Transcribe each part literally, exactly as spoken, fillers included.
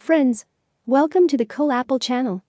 Friends, welcome to the coolapple channel.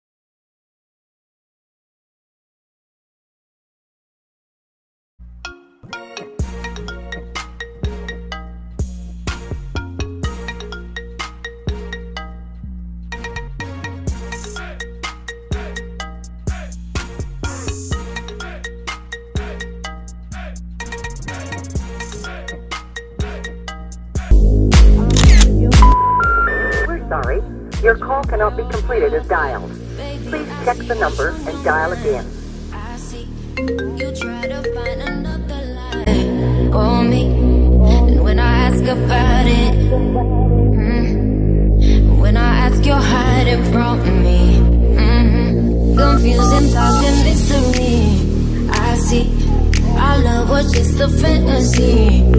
Sorry, your call cannot be completed as dialed. Please check the number and dial again. I see you try to find another lie for me, and when I ask about it, mm, when I ask, you're hiding from me. Mm-hmm. Confusing thoughts and mystery. I see our love was just a fantasy.